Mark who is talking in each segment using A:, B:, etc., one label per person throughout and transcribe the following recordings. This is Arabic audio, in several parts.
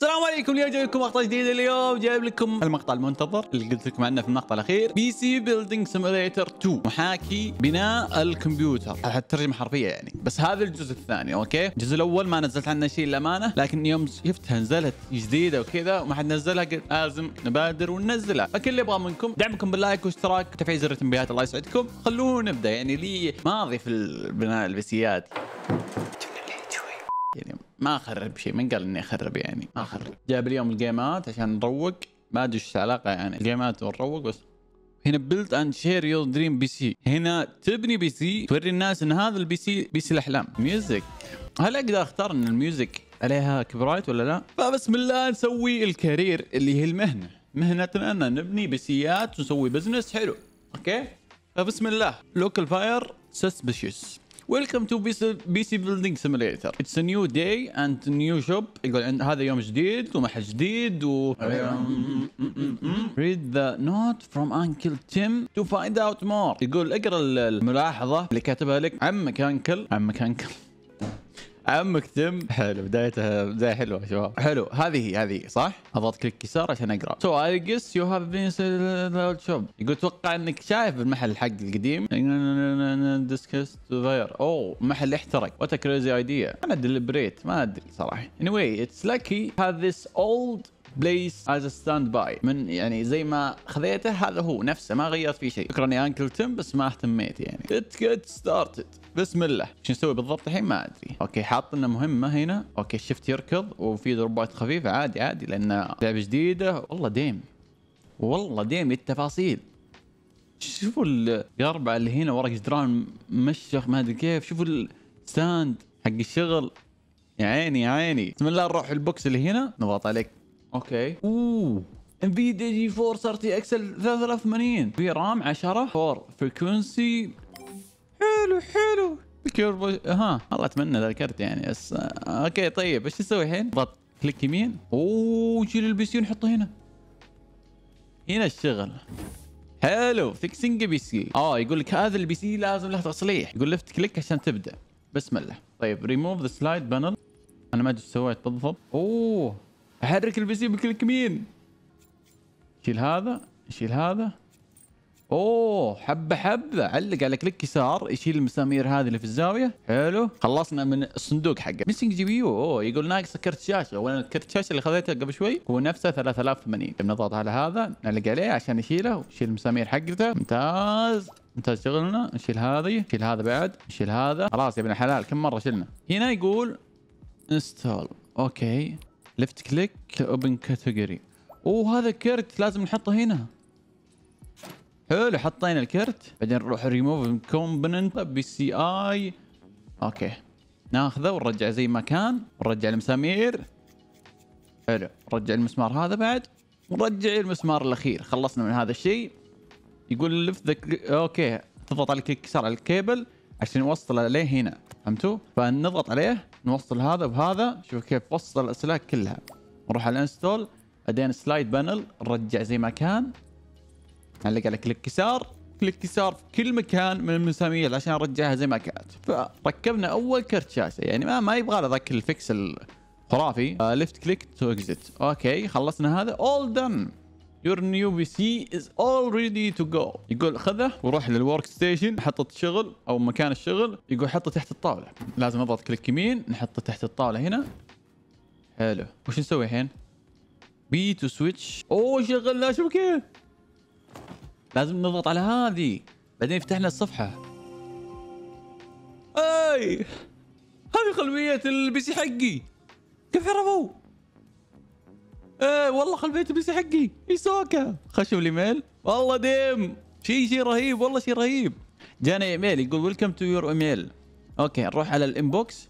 A: السلام عليكم. اليوم جايب لكم مقطع جديد. اليوم جايب لكم المقطع المنتظر اللي قلت لكم عنه في المقطع الاخير، بي سي بيلدينج سيميوليتر 2، محاكي بناء الكمبيوتر. الترجمه حرفيه يعني، بس هذا الجزء الثاني. اوكي، الجزء الاول ما نزلت عنه شيء للامانه، لكن يوم شفتها نزلت جديده وكذا وما حد نزلها قلت لازم نبادر وننزلها. فكل اللي ابغى منكم دعمكم باللايك واشتراك وتفعيل زر التنبيهات. الله يسعدكم. خلونا نبدا. يعني لي ماضي في بناء البيسيات، يعني ما اخرب شيء. من قال اني اخرب؟ يعني ما اخرب. جايب اليوم الجيمات عشان نروق، ما ادري ايش العلاقه يعني الجيمات ونروق. بس هنا بيلد اند شير يور دريم بي سي. هنا تبني بي سي، توري الناس ان هذا البي سي بي سي الاحلام. ميوزك، هل اقدر اختار ان الميوزك عليها كوبرايت ولا لا؟ فبسم الله نسوي الكارير اللي هي المهنه. مهنتنا ان نبني بيسيات ونسوي بزنس حلو. اوكي، فبسم الله. لوكال فاير سسبشيس. Welcome to PC Building Simulator. It's a new day and a new job. يقول هذا يوم جديد ومحل جديد Read the note from Uncle Tim to find out more. يقول اقرا الملاحظة اللي كاتبها لك عمك عمك تم. حلو، بدايتها بداية حلوة شباب. حلو، هذه صح؟ اضغط كليك يسار عشان اقرا. So I guess you have been shop. يقول توقع انك شايف المحل حق القديم. Discussed fire. اوه، محل احترق. What a crazy idea. انا ديليبريت ما ادري صراحة. Anyway, it's lucky have this old place as a standby. من يعني زي ما خذيته هذا هو نفسه، ما غيرت فيه شيء. شكرا يا انكل تيم، بس ما اهتميت يعني. Let's get started. بسم الله. شو نسوي بالضبط الحين ما ادري. اوكي، حاط لنا مهمه هنا. اوكي، شفت يركض وفي ضربات خفيفه. عادي لان لعبه جديده. والله ديم التفاصيل. شوفوا الاربعه اللي هنا ورا جدران مشخ ما ادري كيف. شوفوا الستاند حق الشغل. يا عيني. بسم الله نروح البوكس اللي هنا نضغط عليك. اوكي، انفيديا جي 4 30 اكسل 380 في رام 10 4 فريكونسي. حلو الكيربو. والله اتمنى ذا الكرت يعني. بس اوكي طيب ايش نسوي الحين؟ ضغط كليك يمين. شيل البي سي ونحطه هنا الشغل. حلو، فيكسنج بي سي. يقول لك هذا البي سي لازم له تصليح. يقول ليفت كليك عشان تبدا. بسم الله. طيب ريموف ذا سلايد بانل. انا ما ادري ايش سويت بالضبط. احرك البي سي بكليك يمين. شيل هذا. حبه علق على كليك يسار يشيل المسامير هذه اللي في الزاويه. حلو، خلصنا من الصندوق حقه. ميسنج جي بي يو. يقول ناقص كرت شاشه. وانا الكرت الشاشه اللي خذيته قبل شوي هو نفسه 3080. نضغط على هذا نعلق عليه عشان يشيله ويشيل المسامير حقته. ممتاز شغلنا. نشيل هذا بعد. نشيل هذا. خلاص يا ابن الحلال، كم مره شلنا. هنا يقول انستال. اوكي، ليفت كليك اوبن كاتيجوري. هذا كرت لازم نحطه هنا. حلو، حطينا الكرت. بعدين نروح ريموف كومبوننت بي سي اي. اوكي، ناخذه ونرجع زي ما كان ونرجع المسامير. حلو، نرجع المسمار هذا بعد ونرجع المسمار الاخير. خلصنا من هذا الشيء. يقول لف اوكي، تضغط على كليك يسار على الكيبل عشان نوصل عليه هنا. فهمتوا؟ فنضغط عليه نوصل هذا بهذا. شوف كيف وصل الاسلاك كلها. نروح على انستول. بعدين سلايد بانل نرجع زي ما كان. نعلق على كليك يسار في كل مكان من المسامير عشان نرجعها زي ما كانت. فركبنا اول كرت شاشه. يعني ما يبغى له ذاك الفيكس الخرافي. ليفت كليك تو اكزيت. اوكي، خلصنا هذا. all done. your new PC is all ready to go. يقول خذه وروح للورك ستيشن. حطه شغل او مكان الشغل. يقول حطه تحت الطاوله. لازم نضغط كليك يمين نحطه تحت الطاوله هنا. حلو، وش نسوي الحين؟ بي تو سويتش. شغلنا. شوف كيف لازم نضغط على هذه. بعدين يفتح لنا الصفحة. هذه خلفية البي سي حقي. كيف عرفوا؟ والله خلفية البي سي حقي. يسوكا. خشوا الايميل. والله ديم شيء رهيب. والله شيء رهيب. جانا ايميل يقول ويلكم تو يور ايميل. اوكي، نروح على الانبوكس.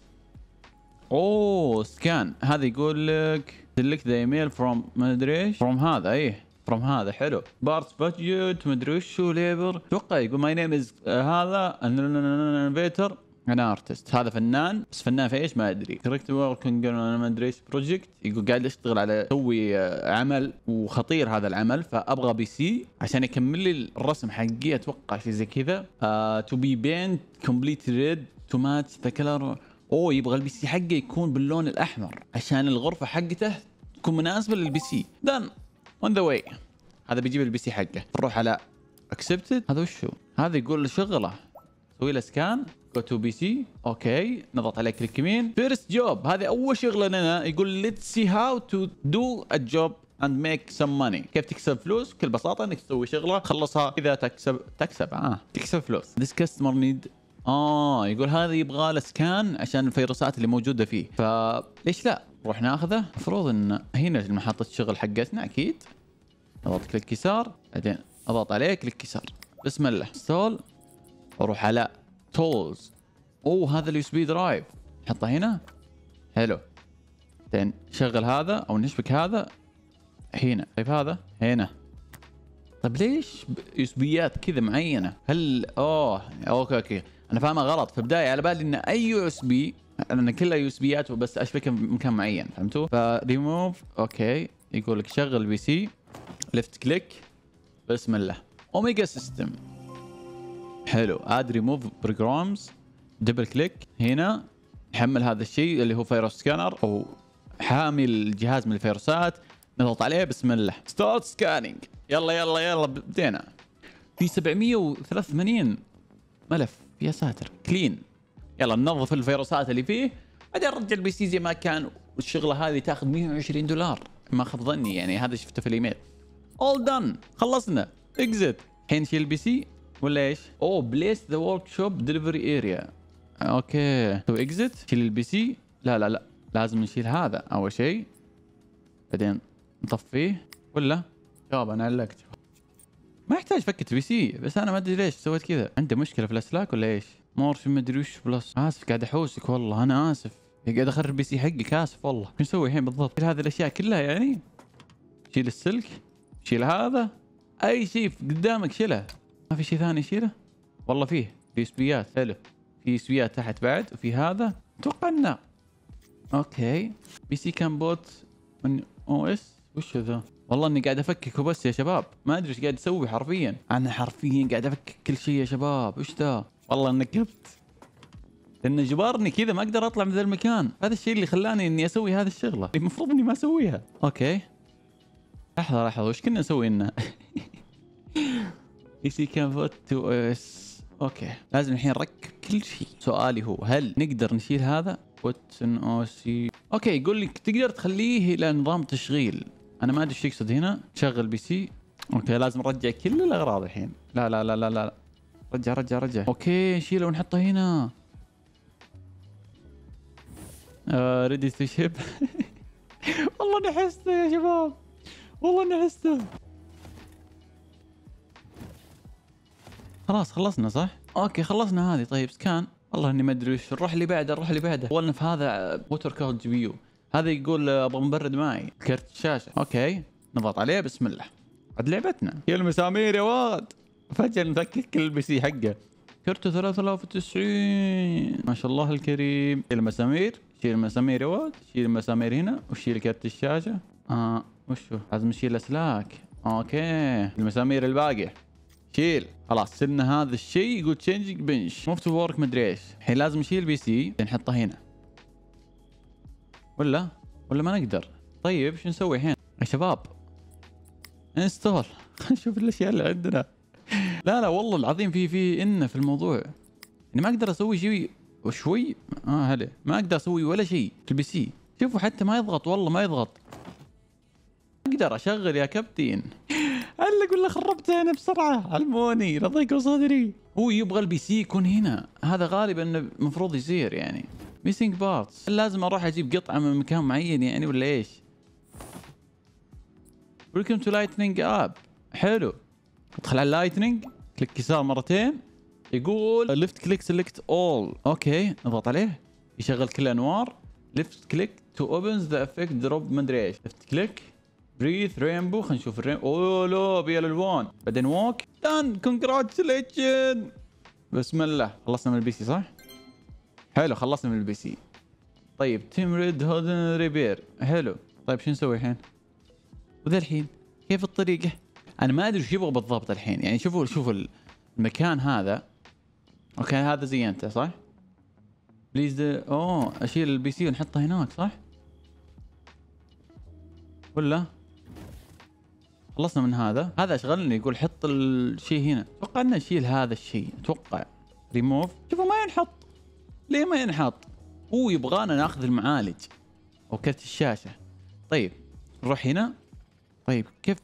A: سكان. هذا يقول لك سلكت ذا ايميل فروم ما ادري ايش. فروم هذا. حلو، بارتس بادجت مدري وش ليبر. اتوقع يقول ماي نيم از هذا انفيتر. انا ارتست. هذا فنان، بس فنان في ايش ما ادري. كريكت وركينج ما ادري ايش بروجكت. يقول قاعد اشتغل على اسوي عمل وخطير هذا العمل. فابغى بي سي عشان يكمل لي الرسم حقي. اتوقع شيء زي كذا. تو بي بينت كومبليت ريد تو ماتش ذا كلر. يبغى البي سي حقه يكون باللون الاحمر عشان الغرفه حقته تكون مناسبه للبي سي. دن اون ذا واي. هذا بيجيب البي سي حقه. نروح على اكسبتد. هذا وشو؟ هذا يقول شغله. سوي له سكان. جو تو بي سي. اوكي نضغط عليه كليك يمين. فيرست جوب. هذه اول شغله لنا. يقول ليتس سي هاو تو دو ا جوب and make some money. كيف تكسب فلوس؟ بكل بساطه انك تسوي شغله تخلصها اذا تكسب تكسب فلوس. This customer need يقول هذا يبغى له سكان عشان الفيروسات اللي موجوده فيه. فليش لا؟ نروح ناخذه. المفروض ان هنا محطه الشغل حقتنا اكيد. اضغط كليك يسار بعدين اضغط عليه كليك يسار. بسم الله. انستول. اروح على تولز. هذا اليو اس بي درايف. نحطه هنا. حلو. بعدين نشغل هذا او نشبك هذا هنا. طيب هذا هنا. طيب ليش يو اس بيات كذا معينه؟ هل اوكي انا فاهمها غلط. في البدايه على بالي ان اي يو اس بي انا كلها يو اس بيات وبس اشبكها بمكان معين. فهمتوا؟ فريموف. اوكي يقول لك شغل البي سي. ليفت كليك. بسم الله. اوميجا سيستم. حلو. اد ريموف بروجرامز. دبل كليك هنا. نحمل هذا الشيء اللي هو فيروس سكانر او حامي الجهاز من الفيروسات. نضغط عليه. بسم الله. ستارت سكانينج. يلا بدينا. في 783 ملف. يا ساتر. كلين. يلا ننظف الفيروسات اللي فيه بعدين نرجع البي سي زي ما كان. والشغله هذه تاخذ $120 ما خاب ظني يعني. هذا شفته في الايميل. اول دن. خلصنا. اكزت. الحين نشيل البي سي ولا ايش؟ بليس ذا ورك شوب دليفري اريا. اوكي سوي اكزت. شيل البي سي. لا لازم نشيل هذا اول شيء بعدين نطفيه ولا شباب انا علقت. ما يحتاج فكة بي سي بس انا ما ادري ليش سويت كذا. عنده مشكلة في الاسلاك ولا ايش؟ مورش ما ادري وش بلس. اسف قاعد احوسك والله انا اسف. قاعد اخرب البي سي حقك اسف والله. شو نسوي الحين بالضبط؟ هذه الاشياء كلها يعني. شيل السلك. شيل هذا. اي شيء قدامك شيله. ما في شيء ثاني يشيله؟ والله فيه. في اسبيات. حلو. في اسبيات تحت بعد وفي هذا. اتوقع انه اوكي. بي سي كان بوت من او اس. وش ذا؟ والله اني قاعد افكك وبس يا شباب. ما ادري ايش قاعد اسوي حرفيا. انا حرفيا قاعد افكك كل شيء يا شباب. وش ذا؟ والله نكبت. لانه جبرني كذا ما اقدر اطلع من ذا المكان. هذا الشيء اللي خلاني اني اسوي هذه الشغله. المفروض اني ما اسويها. اوكي. لحظه وش كنا نسوي لنا؟ بي سي كان بوت تو اس. اوكي لازم الحين نركب كل شيء. سؤالي هو هل نقدر نشيل هذا؟ بوتن او سي. اوكي يقول لك تقدر تخليه الى نظام تشغيل. انا ما ادري ايش يقصد هنا. تشغل بي سي. اوكي لازم نرجع كل الاغراض الحين. لا رجع. اوكي نشيله ونحطه هنا. ريدي تو شيب. والله نحسته يا شباب. والله نحسته. خلاص خلصنا صح؟ اوكي خلصنا هذه. طيب سكان. والله اني ما ادري وش. نروح اللي بعده. ولنا في هذا موتور كود جي بي يو. هذا يقول ابغى مبرد معي كرت الشاشه. اوكي نضغط عليه. بسم الله. عاد لعبتنا. يا المسامير يا واد. فجاه نفكك كل البي سي حقه. كرته 3090 ما شاء الله الكريم. شيل المسامير. شيل المسامير يا واد. شيل المسامير هنا وشيل كرت الشاشه. وشو؟ لازم نشيل الاسلاك. اوكي المسامير الباقيه شيل. خلاص سلنا هذا الشيء. يقول تشينجينج بنش موف تو ورك مدري ايش. الحين لازم نشيل البي سي نحطه هنا ولا ما نقدر. طيب شو نسوي الحين يا شباب؟ انستول. نشوف الاشياء اللي عندنا. لا والله العظيم في في الموضوع اني ما اقدر اسوي شيء وشوي. هلا ما اقدر اسوي ولا شيء في البي سي. شوفوا حتى ما يضغط. والله ما يضغط. اقدر اشغل يا كابتن. علق ولا خربته انا بسرعه. علموني رضيق صدري. هو يبغى البي سي يكون هنا. هذا غالبا المفروض يصير يعني. ميسنج بارتس. لازم اروح اجيب قطعه من مكان معين يعني ولا ايش؟ ويلكم تو لايتنينج اب. حلو. ادخل على اللايتنينج. كليك يسار مرتين. يقول ليفت كليك سيلكت اول. اوكي نضغط عليه يشغل كل الانوار. ليفت كليك تو اوبنز ذا افكت دروب مدري ايش. ليفت كليك بريث رينبو. خلينا نشوف الرينبو. لا بيا الالوان. بعدين ووك. دان كونجراتيليشن. بسم الله. خلصنا من البي سي صح؟ حلو خلصنا من البي سي. طيب تيم ريد هودن ريبير. حلو. طيب شو نسوي الحين؟ وذا الحين كيف الطريقه؟ انا ما ادري وش يبغى بالضبط الحين يعني. شوفوا المكان هذا. اوكي هذا زينته صح؟ بليز اشيل البي سي ونحطه هناك صح؟ ولا خلصنا من هذا. هذا اشغلني يقول حط الشيء هنا. اتوقع ان نشيل هذا الشيء. اتوقع ريموف. شوفوا ما ينحط. ليه ما ينحط؟ هو يبغانا ناخذ المعالج او كرت الشاشه. طيب نروح هنا. طيب كيف؟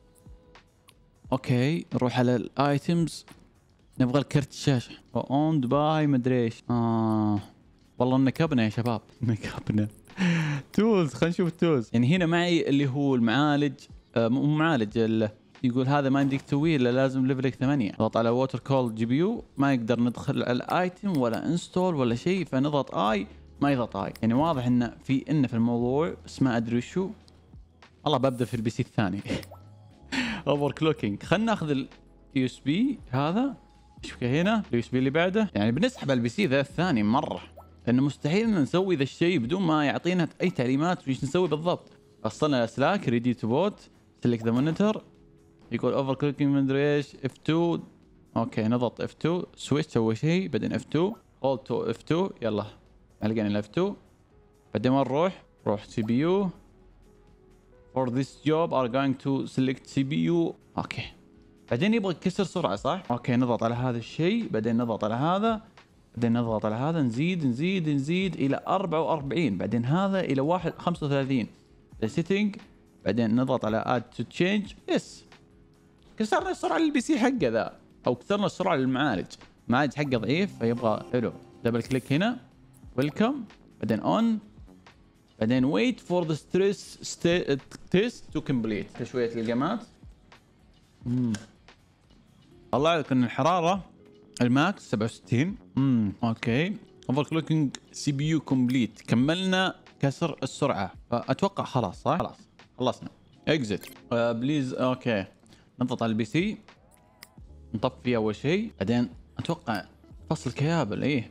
A: اوكي نروح على الايتمز. نبغى الكرت الشاشه اوند باي مدري ايش. والله نكبنا يا شباب. نكبنا. تولز. خلينا نشوف التولز. يعني هنا معي اللي هو المعالج. مو معالج. يقول هذا ما يمديك تسويه الا لازم ليفلك 8. نضغط على ووتر كول جي بي يو. ما يقدر ندخل على الايتم ولا انستول ولا شيء. فنضغط اي ما يضغط اي. يعني واضح ان في الموضوع بس ما ادري وشو. والله ببدا في البي سي الثاني. اوفر كلوكينج. خلينا ناخذ اليو اس بي هذا. شوف هنا اليو اس بي اللي بعده. يعني بنسحب البي سي ذا الثاني مره. لانه مستحيل ان نسوي ذا الشيء بدون ما يعطينا اي تعليمات وش نسوي بالضبط. وصلنا الاسلاك ريدي تو بوت. سلكت ذا مونيتور. يقول اوفر كلوكينج مدري ايش. اف 2. اوكي نضغط اف 2. سويتش اول شيء بعدين اف 2. هولد تو اف 2. يلا لقينا الاف 2. بعدين وين نروح سي بي يو. for this job are going to select CPU. اوكي بعدين يبغى كسر سرعه صح؟ اوكي نضغط على هذا الشيء بعدين نضغط على هذا بعدين نضغط على هذا نزيد الى 44 بعدين هذا الى 35 setting بعدين نضغط على add to change. يس كسرنا السرعه للبي سي حقه ذا او كسرنا السرعه للمعالج. المعالج حقه ضعيف فيبغى حلو. دبل كليك هنا ويلكم بعدين اون بعدين wait for the stress test to complete. شويه الجمات. طلع لك ان الحراره الماكس 67. اوكي اوفر كلوكينج سي بي يو كومبليت. كملنا كسر السرعه. اتوقع خلاص صح؟ خلاص خلصنا. اكزت بليز. اوكي نضغط على البي سي نطفي اول شيء بعدين اتوقع فصل كيابل. ايه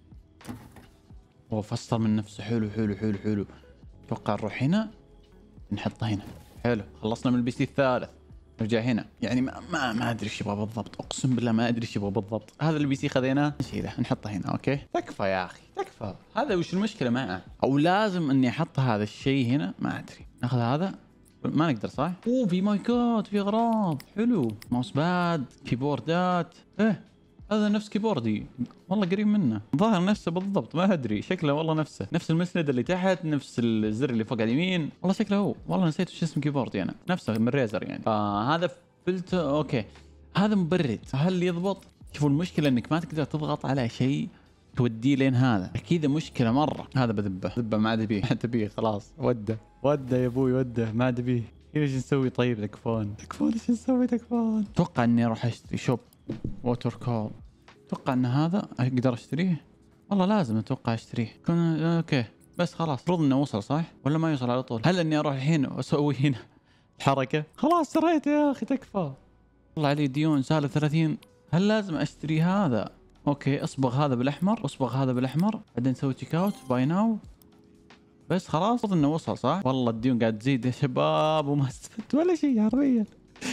A: وفصل من نفسه. حلو. اتوقع نروح هنا نحطه هنا. حلو خلصنا من البي سي الثالث. نرجع هنا. يعني ما ادري ايش يبغى بالضبط. اقسم بالله ما ادري ايش يبغى بالضبط. هذا البي سي خذيناه نشيله نحطه هنا. اوكي تكفى يا اخي تكفى. هذا وش المشكله معه؟ او لازم اني احط هذا الشيء هنا. ما ادري. ناخذ هذا. ما نقدر صح؟ اوه في مايكات في اغراض. حلو ماوس باد كيبوردات. هذا نفس كيبوردي والله قريب منه. ظاهر نفسه بالضبط ما ادري. شكله والله نفسه. نفس المسند اللي تحت نفس الزر اللي فوق اليمين. والله شكله هو. والله نسيت وش اسم كيبوردي انا. نفسه من ريزر يعني. هذا فلتر. اوكي هذا مبرد. هل يضبط؟ شوفوا المشكله انك ما تقدر تضغط على شيء توديه لين هذا. اكيد مشكله مره. هذا بذبه ما عاد بيه. تبيه خلاص. وده يا ابوي وده ما عاد بيه. ايش نسوي طيب؟ تكفون ايش نسوي؟ تكفون. اتوقع اني اروح اشتري شوب ووتر كول. اتوقع ان هذا اقدر اشتريه. والله لازم اتوقع اشتريه. اوكي بس خلاص المفروض انه وصل صح ولا ما يوصل على طول؟ هل اني اروح الحين واسوي هنا الحركه؟ خلاص شريته يا اخي تكفى. والله علي ديون سالب 30. هل لازم اشتري هذا؟ اوكي اصبغ هذا بالاحمر واصبغ هذا بالاحمر بعدين نسوي تشيك اوت باي ناو. بس خلاص المفروض انه وصل صح؟ والله الديون قاعد تزيد يا شباب وما استفدت ولا شيء حرفيا.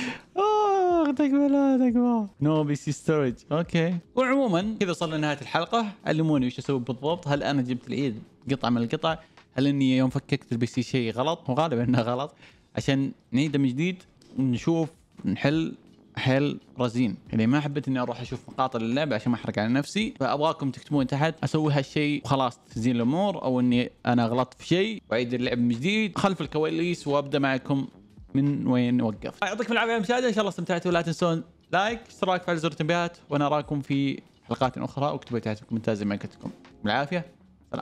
A: تكفى نو بي سي ستورج. اوكي وعموما كذا وصلنا لنهايه الحلقه. علموني وش اسوي بالضبط. هل انا جبت العيد قطعه من القطع؟ هل اني يوم فككت البي سي شيء غلط؟ وغالبا انه غلط. عشان نعيده من جديد ونشوف نحل حل رزين. اللي ما حبيت اني اروح اشوف مقاطع اللعبه عشان ما احرق على نفسي. فابغاكم تكتبون تحت اسوي هالشيء وخلاص تزين الامور او اني انا غلطت في شيء واعيد اللعب من جديد خلف الكواليس وابدا معكم من وين وقف. يعطيكم العافيه على المشاهده. ان شاء الله استمتعتوا. لا تنسون لايك اشتراك فعل زر التنبيهات وانا اراكم في حلقات اخرى. واكتبوا تحت في الكومنتات زي ما كنتكم. بالعافيه.